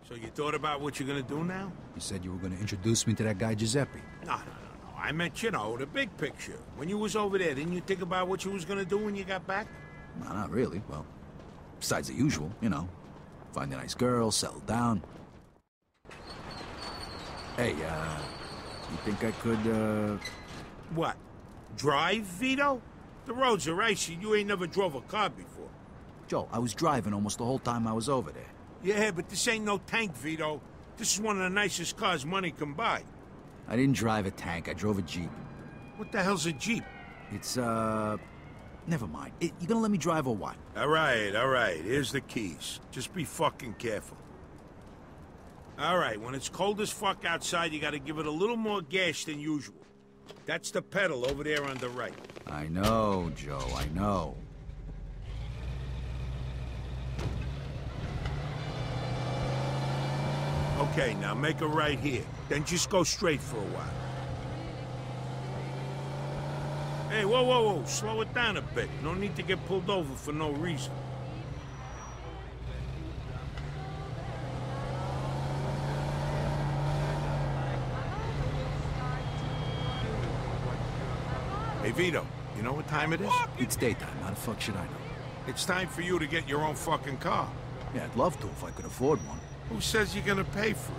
So you thought about what you're gonna do now? You said you were gonna introduce me to that guy Giuseppe. No. I meant, you know, the big picture. When you was over there, didn't you think about what you was gonna do when you got back? No, not really. Well, besides the usual, you know. Find a nice girl, settle down. Hey, you think I could, What? Drive, Vito? The roads are icy. You ain't never drove a car before. Joe, I was driving almost the whole time I was over there. Yeah, but this ain't no tank, Vito. This is one of the nicest cars money can buy. I didn't drive a tank, I drove a Jeep. What the hell's a Jeep? It's, never mind. You gonna let me drive or what? All right. Here's the keys. Just be fucking careful. All right, when it's cold as fuck outside, you gotta give it a little more gas than usual. That's the pedal over there on the right. I know, Joe, I know. Okay, now make a right here. Then just go straight for a while. Hey, whoa. Slow it down a bit. No need to get pulled over for no reason. Hey, Vito, you know what time it is? It's daytime. How the fuck should I know? It's time for you to get your own fucking car. Yeah, I'd love to if I could afford one. Who says you're gonna pay for it?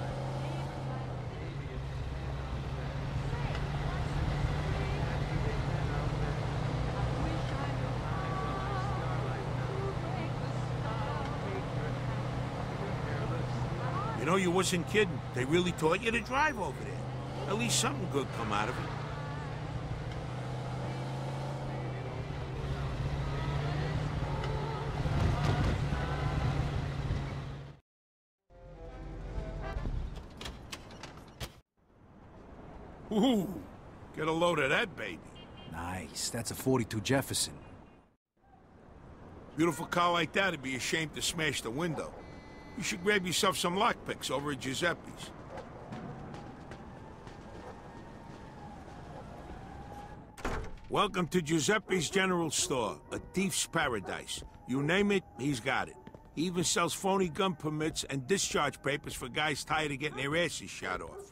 You know, you wasn't kidding. They really taught you to drive over there. At least something good come out of it. Ooh, get a load of that, baby. Nice. That's a 42 Jefferson. Beautiful car like that would be ashamed to smash the window. You should grab yourself some lockpicks over at Giuseppe's. Welcome to Giuseppe's General Store, a thief's paradise. You name it, he's got it. He even sells phony gun permits and discharge papers for guys tired of getting their asses shot off.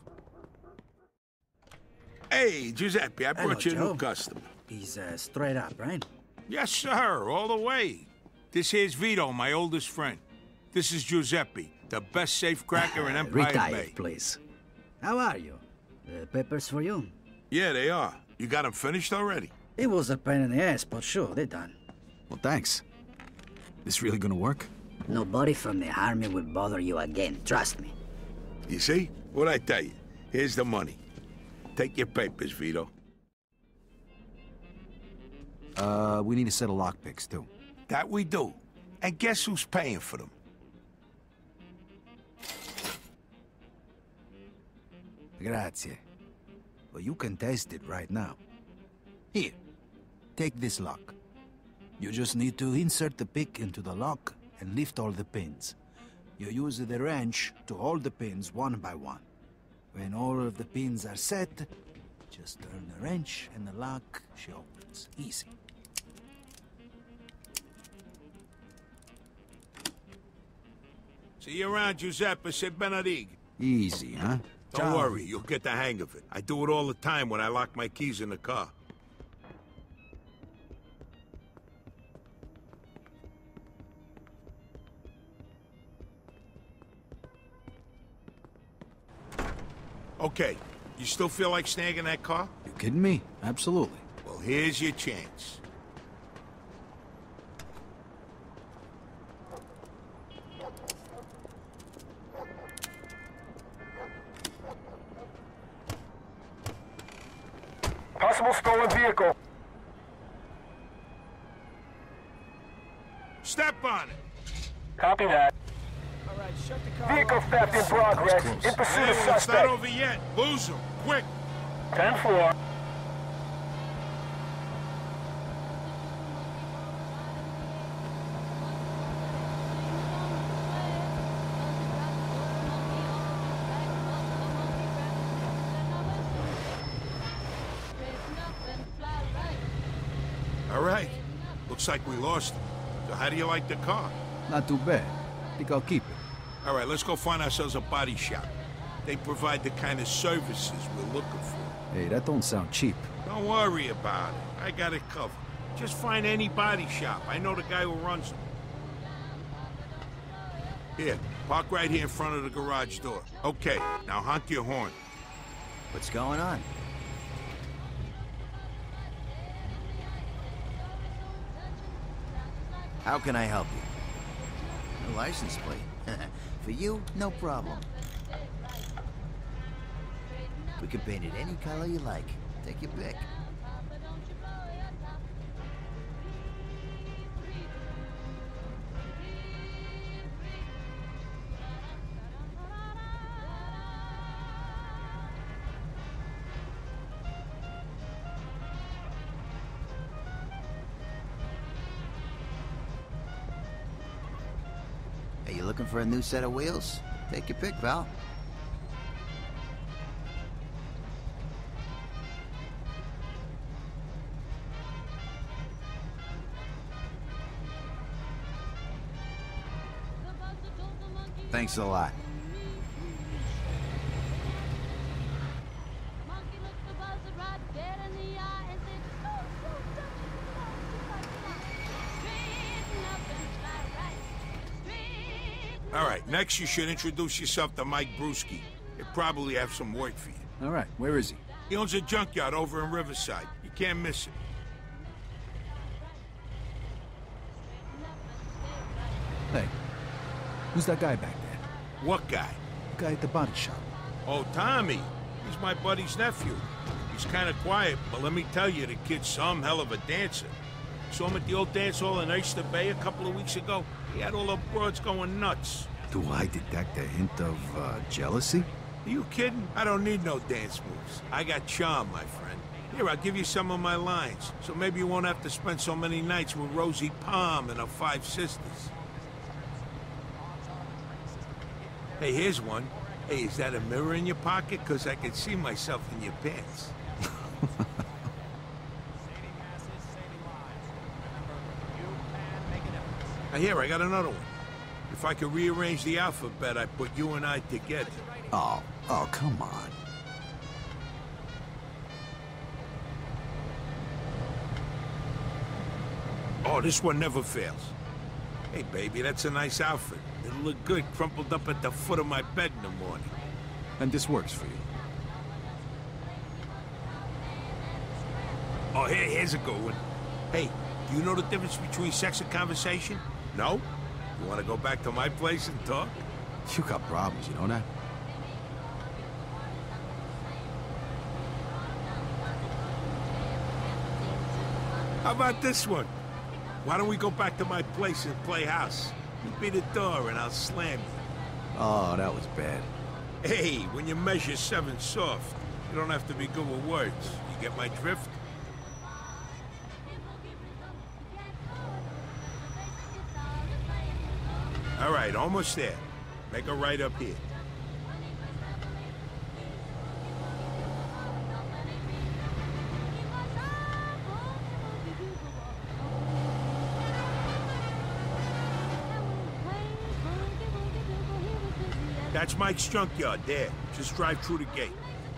Hey, Giuseppe, I brought you a new customer. He's straight up, right? Yes, sir, all the way. This here's Vito, my oldest friend. This is Giuseppe, the best safecracker in Empire Retire, Bay. please. How are you? The papers for you? Yeah, they are. You got them finished already? It was a pain in the ass, but sure, they're done. Well, thanks. This really gonna work? Nobody from the army will bother you again, trust me. You see? What'd I tell you? Here's the money. Take your papers, Vito. We need a set of lockpicks, too. That we do. And guess who's paying for them? Grazie. Well, you can test it right now. Here, take this lock. You just need to insert the pick into the lock and lift all the pins. You use the wrench to hold the pins one by one. When all of the pins are set, just turn the wrench and the lock, she opens. Easy. See you around, Giuseppe. Say Benedict. Easy, huh? Don't worry, you'll get the hang of it. I do it all the time when I lock my keys in the car. Okay, you still feel like snagging that car? You kidding me? Absolutely. Well, here's your chance. Possible stolen vehicle. Step on it. Copy that. Vehicle theft in progress. In pursuit Hey, of well, it's not suspect. over yet. Lose him, quick. 10-4. All right. Looks like we lost him. So how do you like the car? Not too bad. Think I'll keep it. All right, let's go find ourselves a body shop. They provide the kind of services we're looking for. Hey, that don't sound cheap. Don't worry about it. I got it covered. Just find any body shop. I know the guy who runs them. Here, park right here in front of the garage door. Okay, now honk your horn. What's going on? How can I help you? A license plate. For you, no problem. We can paint it any color you like. Take your pick. Are you looking for a new set of wheels? Take your pick, pal. Thanks a lot. All right, next you should introduce yourself to Mike Brewski. He'll probably have some work for you. All right, where is he? He owns a junkyard over in Riverside. You can't miss it. Hey, who's that guy back there? What guy? The guy at the body shop. Oh, Tommy. He's my buddy's nephew. He's kind of quiet, but let me tell you, the kid's some hell of a dancer. Saw him at the old dance hall in Oyster Bay a couple of weeks ago. He had all the broads going nuts. Do I detect a hint of, jealousy? Are you kidding? I don't need no dance moves. I got charm, my friend. Here, I'll give you some of my lines, so maybe you won't have to spend so many nights with Rosie Palm and her 5 sisters. Hey, here's one. Hey, is that a mirror in your pocket? 'Cause I can see myself in your pants. Here, I got another one. If I could rearrange the alphabet, I'd put you and I together. Oh, come on. Oh, this one never fails. Hey, baby, that's a nice outfit. It'll look good crumpled up at the foot of my bed in the morning. And this works for you. Oh, here's a good one. Hey, do you know the difference between sex and conversation? No? You want to go back to my place and talk? You got problems, you know that? How about this one? Why don't we go back to my place and play house? You be the door and I'll slam you. Oh, that was bad. Hey, when you measure 7 soft, you don't have to be good with words. You get my drift? All right, almost there. Make a right up here. That's Mike's junkyard there. Just drive through the gate.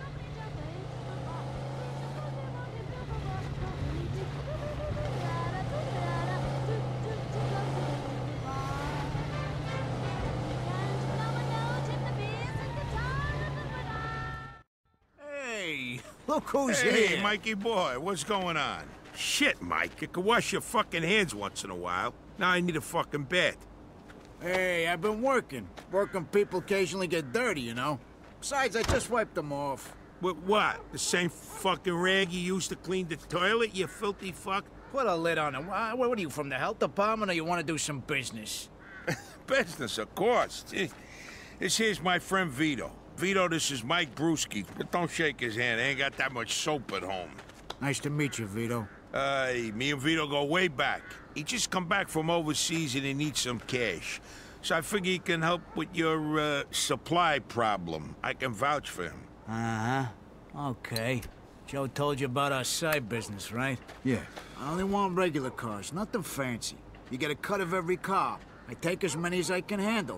Hey, look who's Hey, here. Mikey boy, what's going on? Shit, Mike, you can wash your fucking hands once in a while. Now I need a fucking bed. Hey, I've been working. Working people occasionally get dirty, you know? Besides, I just wiped them off. With what? The same fucking rag you used to clean the toilet, you filthy fuck? Put a lid on it. What are you, from the health department, or you want to do some business? Business, of course. This here's my friend Vito. Vito, this is Mike Brewski, but don't shake his hand. I ain't got that much soap at home. Nice to meet you, Vito. Me and Vito go way back. He just come back from overseas and he needs some cash. So I figure he can help with your, supply problem. I can vouch for him. Uh-huh. Okay. Joe told you about our side business, right? Yeah. I only want regular cars, nothing fancy. You get a cut of every car. I take as many as I can handle.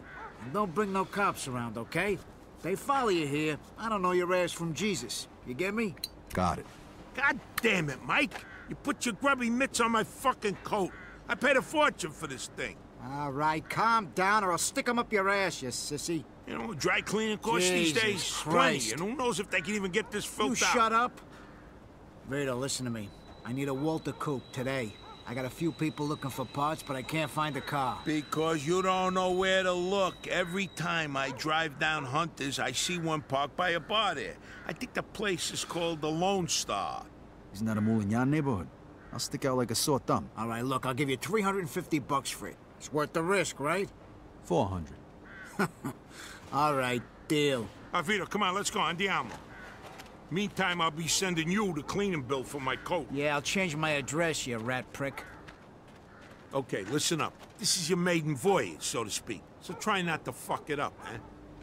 And don't bring no cops around, okay? They follow you here. I don't know your ass from Jesus. You get me? Got it. God damn it, Mike! You put your grubby mitts on my fucking coat. I paid a fortune for this thing. All right, calm down or I'll stick 'em up your ass, you sissy. You know, dry cleaning costs these Jesus days Christ. plenty, and who knows if they can even get this You filth out. shut up. Vito, listen to me. I need a Walter coupe today. I got a few people looking for parts, but I can't find a car. Because you don't know where to look. Every time I drive down Hunter's, I see one parked by a bar there. I think the place is called the Lone Star. Isn't that a Moulignan neighborhood? I'll stick out like a sore thumb. All right, look, I'll give you $350 for it. It's worth the risk, right? 400. All right, deal. Vito, come on, let's go. Andiamo. Meantime, I'll be sending you the cleaning bill for my coat. Yeah, I'll change my address, you rat prick. Okay, listen up. This is your maiden voyage, so to speak. So try not to fuck it up, man.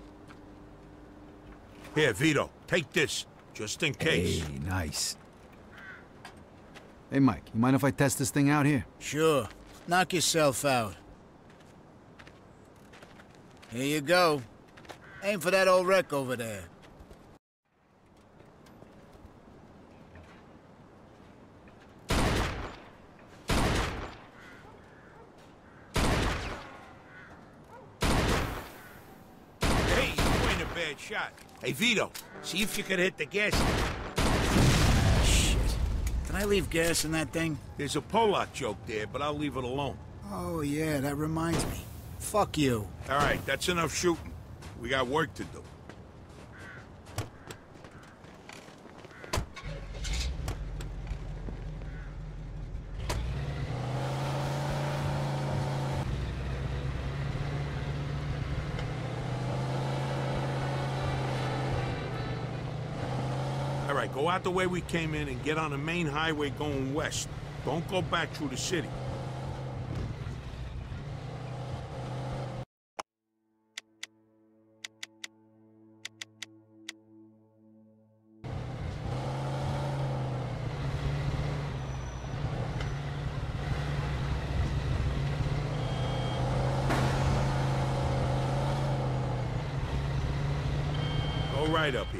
Here, Vito, take this, just in case. Hey, nice. Hey, Mike, you mind if I test this thing out here? Sure. Knock yourself out. Here you go. Aim for that old wreck over there. Hey, you ain't a bad shot. Hey, Vito, see if you can hit the gas. Shit. Did I leave gas in that thing? There's a Polak joke there, but I'll leave it alone. Oh, yeah, that reminds me. Fuck you. All right, that's enough shooting. We got work to do. All right, go out the way we came in and get on the main highway going west. Don't go back through the city. Go right up here.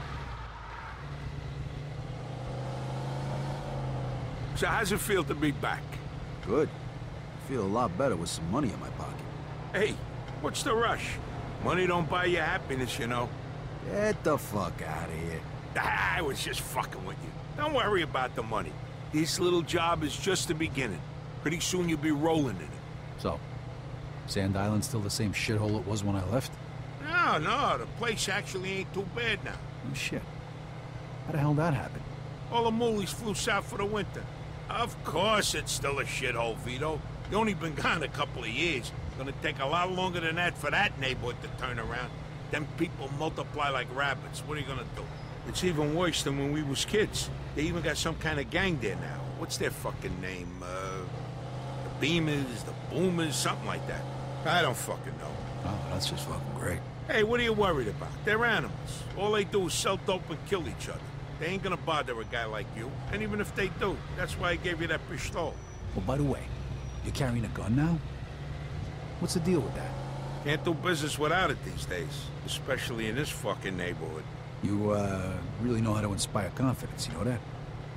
So how's it feel to be back? Good. I feel a lot better with some money in my pocket. Hey, what's the rush? Money don't buy you happiness, you know. Get the fuck out of here. I was just fucking with you. Don't worry about the money. This little job is just the beginning. Pretty soon you'll be rolling in it. So, Sand Island's still the same shithole it was when I left? No, the place actually ain't too bad now. Oh, shit. How the hell did that happen? All the moolies flew south for the winter. Of course it's still a shithole, Vito. You only been gone a couple of years. Gonna take a lot longer than that for that neighborhood to turn around. Them people multiply like rabbits. What are you gonna do? It's even worse than when we was kids. They even got some kind of gang there now. What's their fucking name? The Beamers, the Boomers, something like that. I don't fucking know. Oh, that's just fucking great. Hey, what are you worried about? They're animals. All they do is sell dope and kill each other. They ain't gonna bother a guy like you. And even if they do, that's why I gave you that pistol. Oh, by the way, you're carrying a gun now? What's the deal with that? Can't do business without it these days. Especially in this fucking neighborhood. You, really know how to inspire confidence, you know that?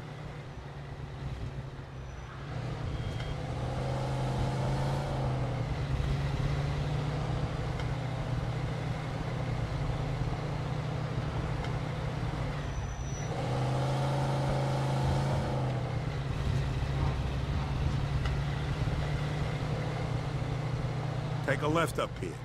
Take a left up here.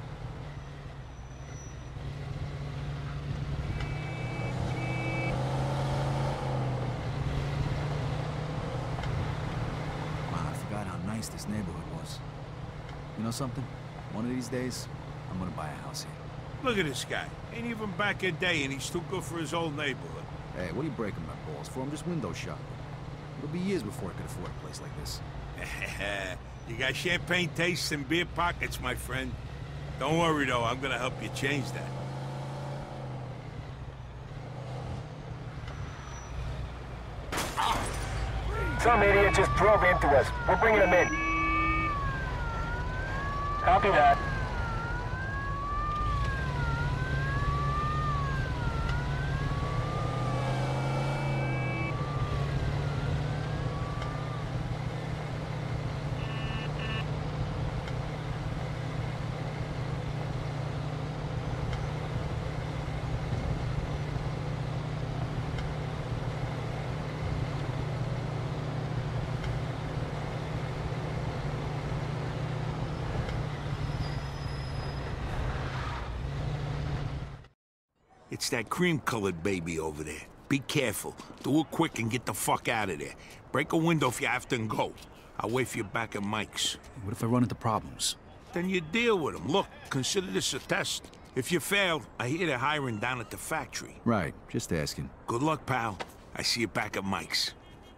Wow, I forgot how nice this neighborhood was. You know something? One of these days, I'm gonna buy a house here. Look at this guy. Ain't even back in day and he's too good for his old neighborhood. Hey, what are you breaking my balls for? I'm just window shopping. It'll be years before I could afford a place like this. You got champagne tastes and beer pockets, my friend. Don't worry, though. I'm gonna help you change that. Some idiot just drove into us. We're bringing him in. Copy that. It's that cream-colored baby over there. Be careful. Do it quick and get the fuck out of there. Break a window if you have to and go. I'll wait for you back at Mike's. What if I run into problems? Then you deal with them. Look, consider this a test. If you fail, I hear they're hiring down at the factory. Right, just asking. Good luck, pal. I see you back at Mike's.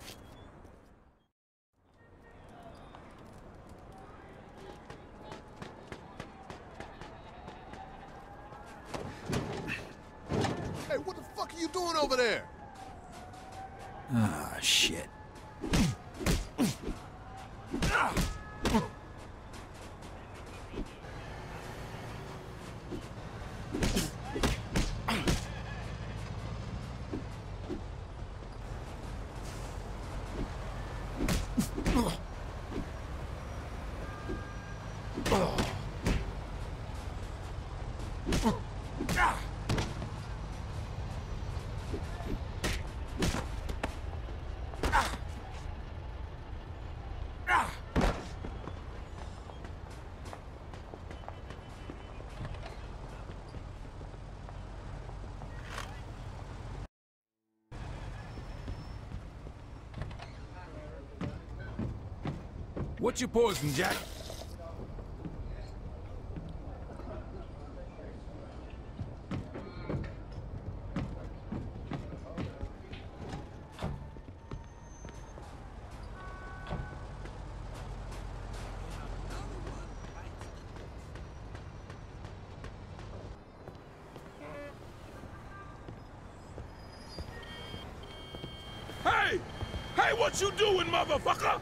Hey, what the fuck are you doing over there? Ah, shit. What's your poison, Jack? Hey! Hey, what you doing, motherfucker?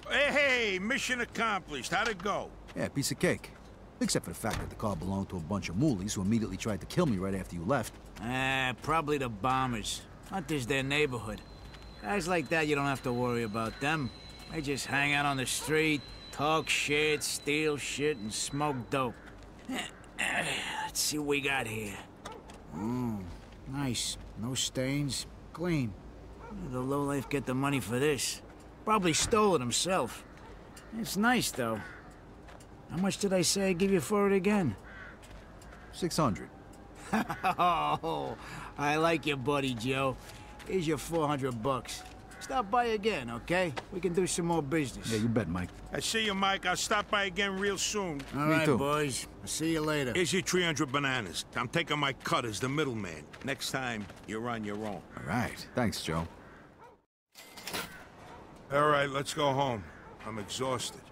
Hey, mission accomplished. How'd it go? Yeah, piece of cake. Except for the fact that the car belonged to a bunch of moolies who immediately tried to kill me right after you left. Probably the bombers. Hunter's their neighborhood. Guys like that, you don't have to worry about them. They just hang out on the street, talk shit, steal shit, and smoke dope. Let's see what we got here. Nice. No stains. Clean. Where did the lowlife get the money for this? Probably stole it himself. It's nice, though. How much did I say I'd give you for it again? 600. Oh, I like your buddy, Joe. Here's your 400 bucks. Stop by again, okay? We can do some more business. Yeah, you bet, Mike. I see you, Mike. I'll stop by again real soon. All Me right, too. boys. I'll see you later. Here's your 300 bananas. I'm taking my cut as the middleman. Next time, you're on your own. All right. Thanks, Joe. All right, let's go home. I'm exhausted.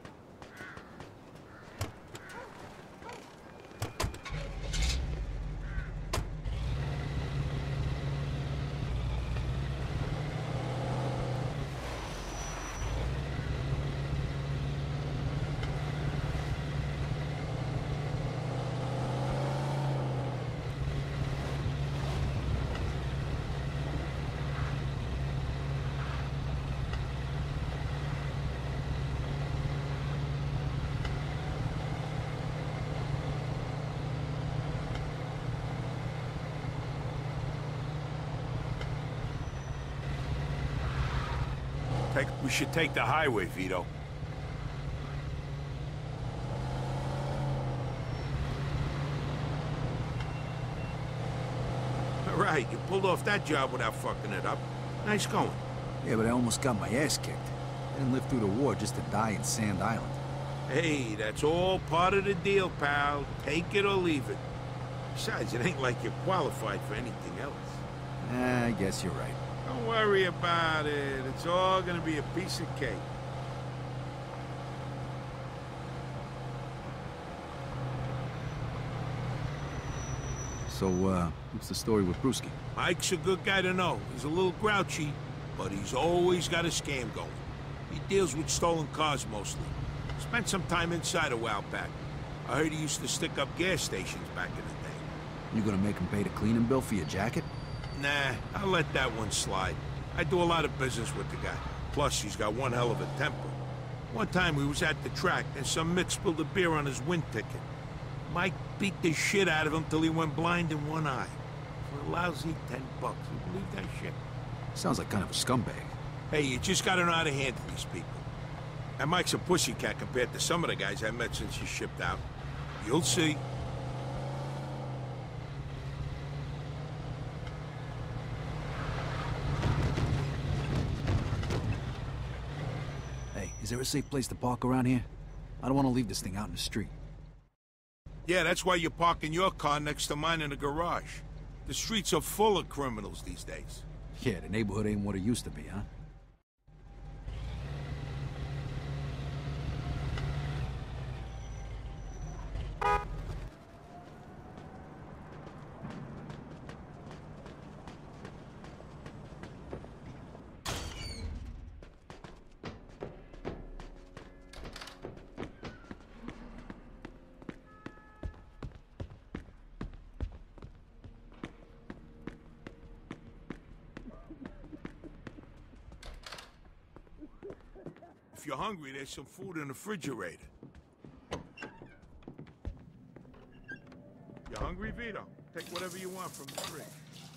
We should take the highway, Vito. All right, you pulled off that job without fucking it up. Nice going. Yeah, but I almost got my ass kicked. I didn't live through the war just to die in Sand Island. Hey, that's all part of the deal, pal. Take it or leave it. Besides, it ain't like you're qualified for anything else. I guess you're right. Don't worry about it. It's all gonna be a piece of cake. So, what's the story with Brewski? Mike's a good guy to know. He's a little grouchy, but he's always got a scam going. He deals with stolen cars mostly. Spent some time inside a while back. I heard he used to stick up gas stations back in the day. You gonna make him pay the cleaning bill for your jacket? Nah, I'll let that one slide. I do a lot of business with the guy. Plus, he's got one hell of a temper. One time we was at the track, and some mitt spilled a beer on his wind ticket. Mike beat the shit out of him till he went blind in one eye. For a lousy $10. You believe that shit? Sounds like kind of a scumbag. Hey, you just gotta know how to handle these people. And Mike's a pussycat compared to some of the guys I met since he shipped out. You'll see. Hey, is there a safe place to park around here? I don't want to leave this thing out in the street. Yeah, that's why you're parking your car next to mine in the garage. The streets are full of criminals these days. Yeah, the neighborhood ain't what it used to be, huh? If you're hungry, there's some food in the refrigerator. You hungry, Vito? Take whatever you want from the fridge.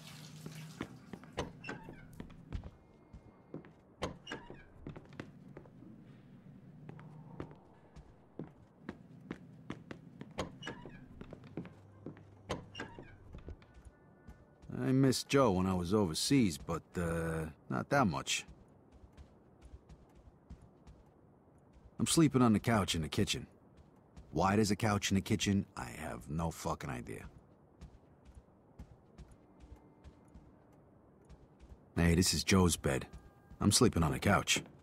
I missed Joe when I was overseas, but, not that much. I'm sleeping on the couch in the kitchen. Why there's a couch in the kitchen, I have no fucking idea. Hey, this is Joe's bed. I'm sleeping on the couch.